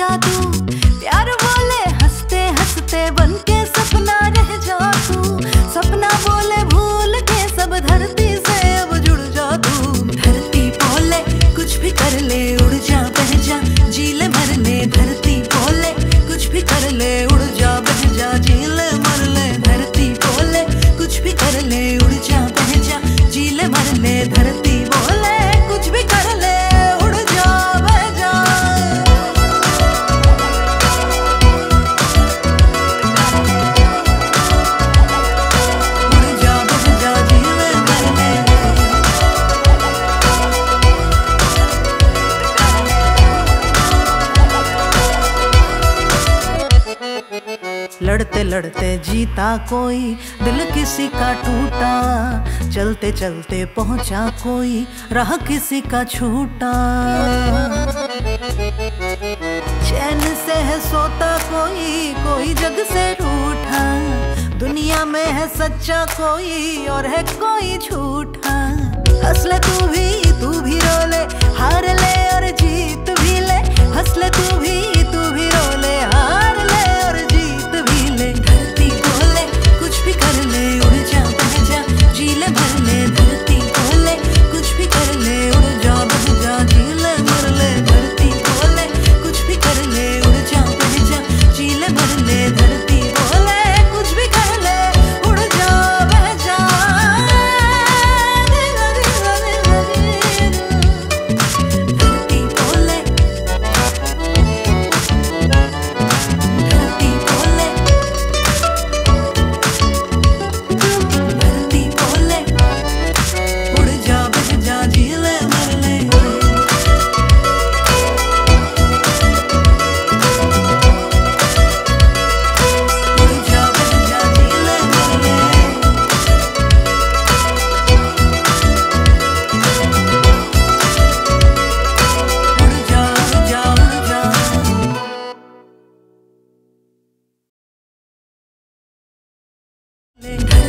जा तू, प्यार बोले हंसते हंसते बन के सपना रह जा तू, सपना बोले भूल के सब धरती से अब जुड़ जा तू। धरती बोले कुछ भी कर ले उड़ जा बह जा जी ले मर ले, धरती बोले कुछ भी कर ले उड़ जा बह जा जी ले मर ले, धरती बोले कुछ भी कर ले उड़ जा बह जा जी ले मर ले, धरती बोले कुछ भी कर ले उड़ जा बह जा। उड़ जा बह जा जी ले मर ले। लड़ते लड़ते जीता कोई दिल किसी का टूटा, चलते चलते पहुंचा कोई राह किसी का छूटा। चैन से है सोता कोई, कोई जग से रूठा, दुनिया में है सच्चा कोई और है कोई झूठा। हंस ले तू भी रो ले, हार ले और जीत भी ले, हंस ले तू भी रो ले, हार ले और जीत भी ले। धरती बोले कुछ भी कर ले उड़ जा बह जा जी ले मर ले, धरती बोले कुछ भी कर ले उड़ जा बह जा जी ले मर ले, धरती बोले कुछ भी कर ले उड़ जा बह जा जी ले मर ले, धरती बोले कुछ भी कर ले उड़ जा बह जा। धरती बोले उड़ जा बह जा जी ले मर ले। उड़ जा बह जा जी ले मर ले। उड़ जा उड़ जा उड़ जा। ले